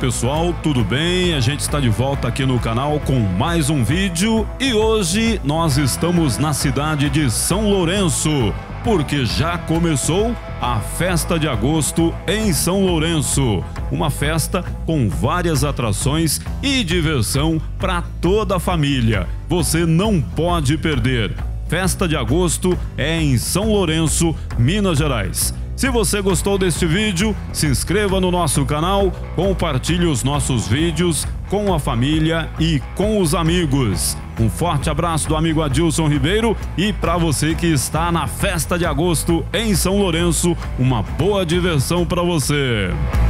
pessoal, tudo bem? A gente está de volta aqui no canal com mais um vídeo e hoje nós estamos na cidade de São Lourenço, porque já começou a Festa de Agosto em São Lourenço. Uma festa com várias atrações e diversão para toda a família. Você não pode perder. Festa de Agosto é em São Lourenço, Minas Gerais. Se você gostou deste vídeo, se inscreva no nosso canal, compartilhe os nossos vídeos com a família e com os amigos. Um forte abraço do amigo Adilson Ribeiro e para você que está na Festa de Agosto em São Lourenço, uma boa diversão para você.